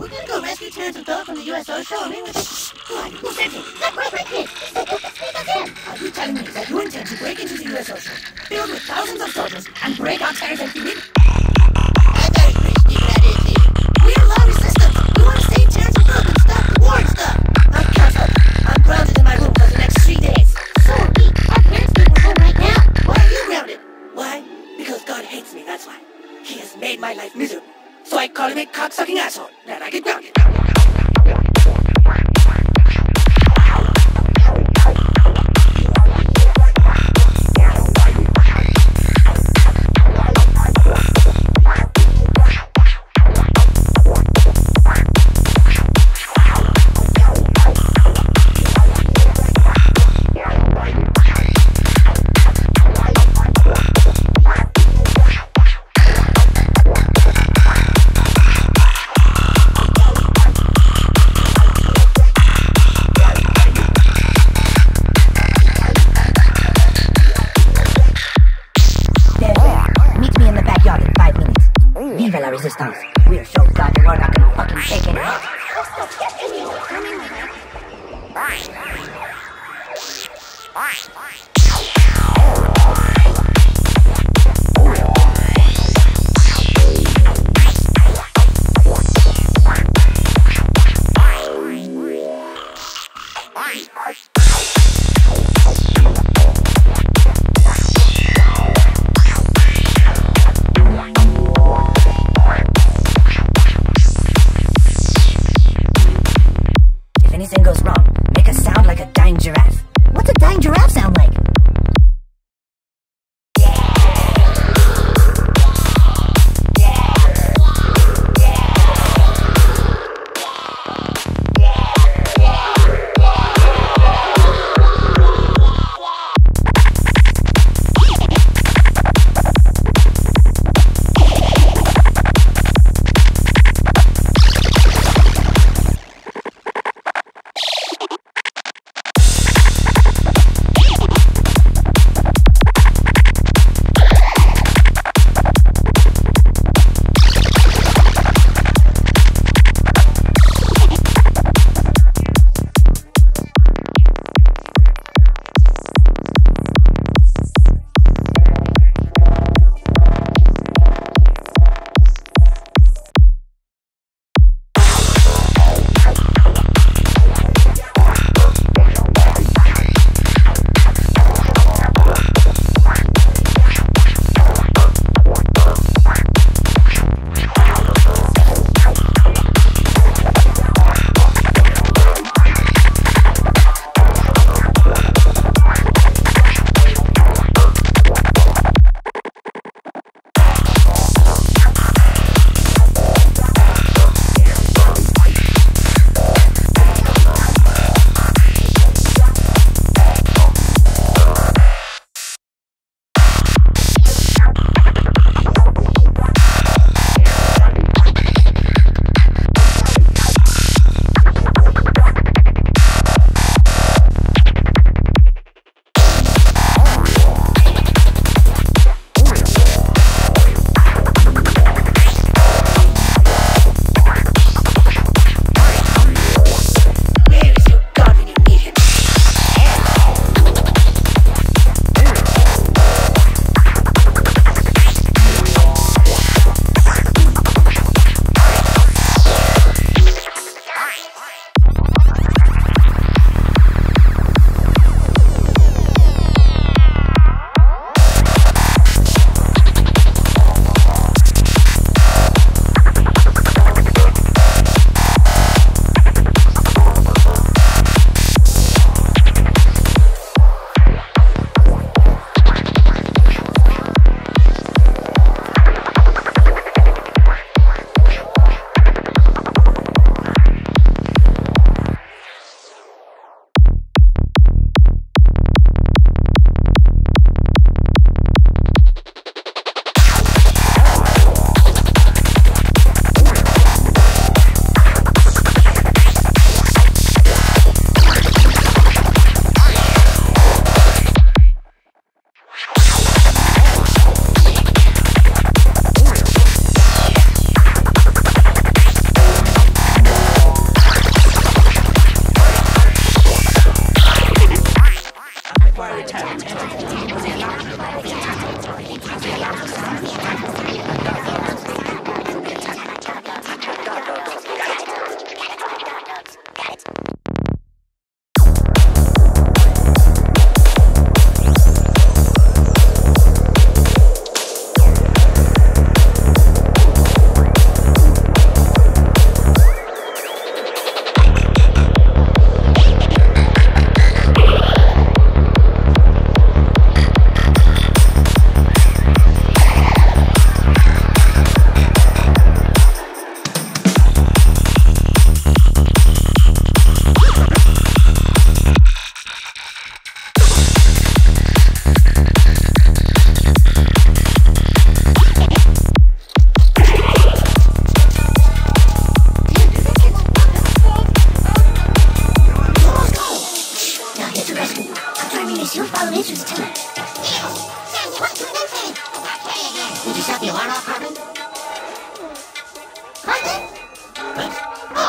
we gonna go rescue Terrence and Philip from the USO show? I mean, what? Who sent you? That right kid. He said you can sneak us in. Are you telling me that you intend to break into the USO show, filled with thousands of soldiers, and break out Terrence and Philip? I thought it was pretty sneaky idea, Steve. We're law resistance. We want to save Terrence and Philip and stop the war and stuff. I'm counseled. I'm grounded in my room for the next 3 days. So are we. Our parents think we're home right now. Why are you grounded? Why? Because God hates me, that's why. He has made my life miserable. So I call him a cocksucking asshole, and I get grounded. Vive la Resistance. We're so done, we're not gonna fucking take it out. Anything goes wrong, make a sound like a dying giraffe. What's a dying giraffe sound like?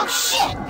shit!